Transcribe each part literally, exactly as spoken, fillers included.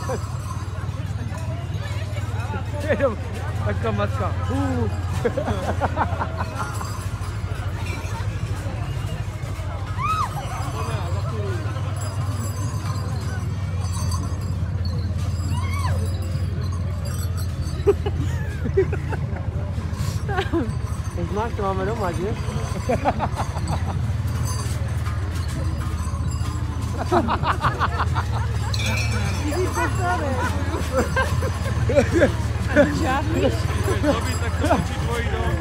Jenom taká matka. Uh. Znáš, to máme doma, že? Vidíš, co stane? Žádný. Dobrý, tak to učí tvojí dom.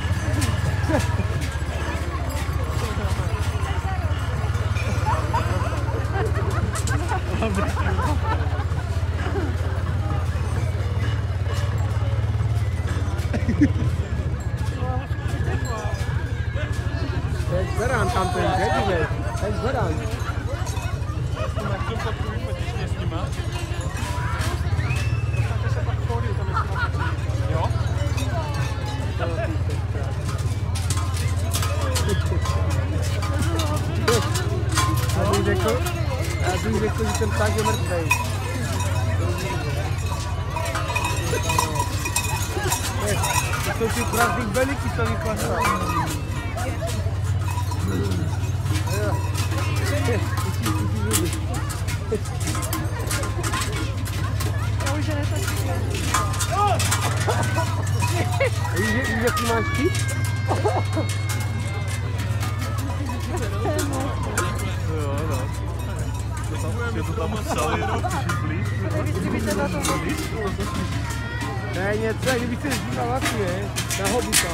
To je zberán tam ten, vidíte? To je zberán. Máš tu fotku vyfotíš mě s nima? Dostanete se pak fóliu, tam je s nima. Jo? Já bych řekl, já bych řekl, že ten pták je mrtvej. To jsou ty prázdný beliky, co vyklásá. Já už je nestačí. Víš, jaký máš ty? Jo, no. Je to tam celý rok, když blíž. Vystříbíte na tom vody. To je něco, kdyby se zdíval vlastně, na hobita.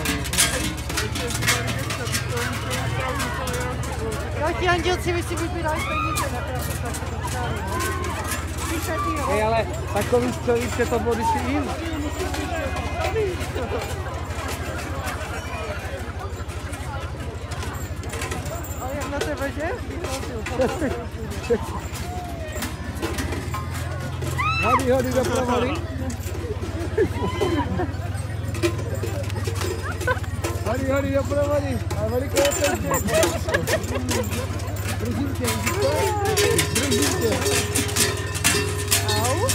Jo, ti andělci, vy si vybírají peníze, napravdu tak to stále. Hej, ale takový stolice to body si jim. Ale jak na tebe, že? Hody, hody, doprava, hody, hody, doprava, a veliko otevře. Držím tě, držím tě. Au.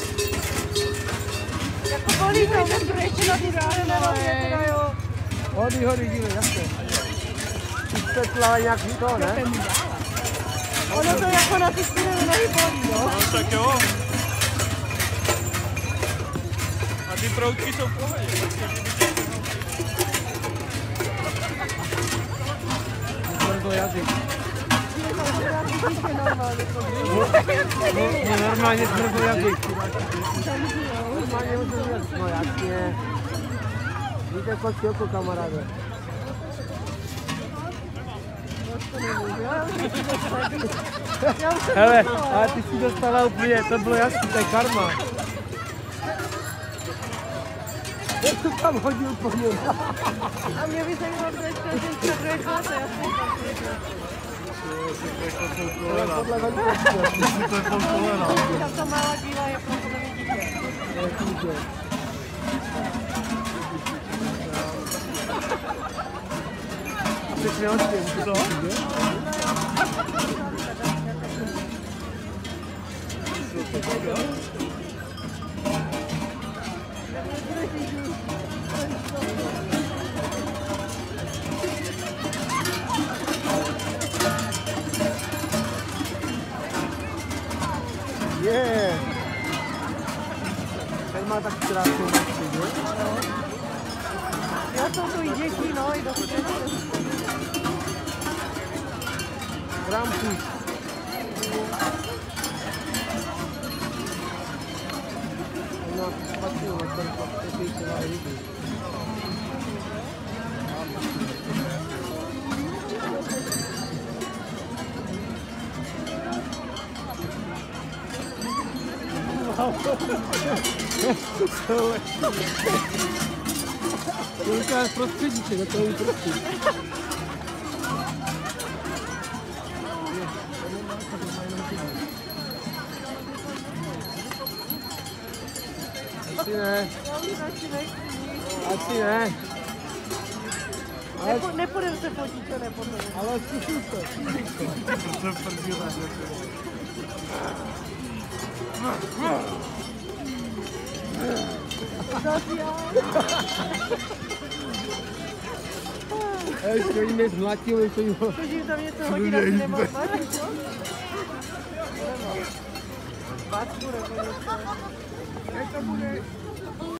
Jako bolí to, že ještě na ty dále nerově, teda jo. Hody, hody, dívej, jasně. Vysvětlila nějak to, ne? Ono to jako na ty studené nohy bolí, no. No tak jo. A ty proutky jsou v pohodě. Zmrzl jazyk. Normálně to No, normálně zmrzl jazyk. Normálně zmrzl jazyk. No jasně. Víte, kočilku, kamaráde. Hele, ale ty jsi dostala úplně, to bylo jasný, to je karma. Jak to tam hodil po něm? A mě by zajímalo, kdo je to, že druhé klase, já jsem tam Podle velikosti. To je pol kolena. tam ta malá díla je prostě nevidíte. Přesně očím, co? Je. Ten má tak krásný noci, že? Já jsou tu i děti, no, i do Krampus. Ona patří na ten papír, co má lidi. To je prostředíček, to je prostředí. Asi ne. Asi ne. Nepo, nepůjdeme se fotit, to nepůjdeme. Ale zkusím to. To jsem prdila. Ještě oni mě zmlatili, to jo. Chodím tam něco hodit, asi nemám vařit, co? Nemám. Vacku nebo něco. Jak to bude?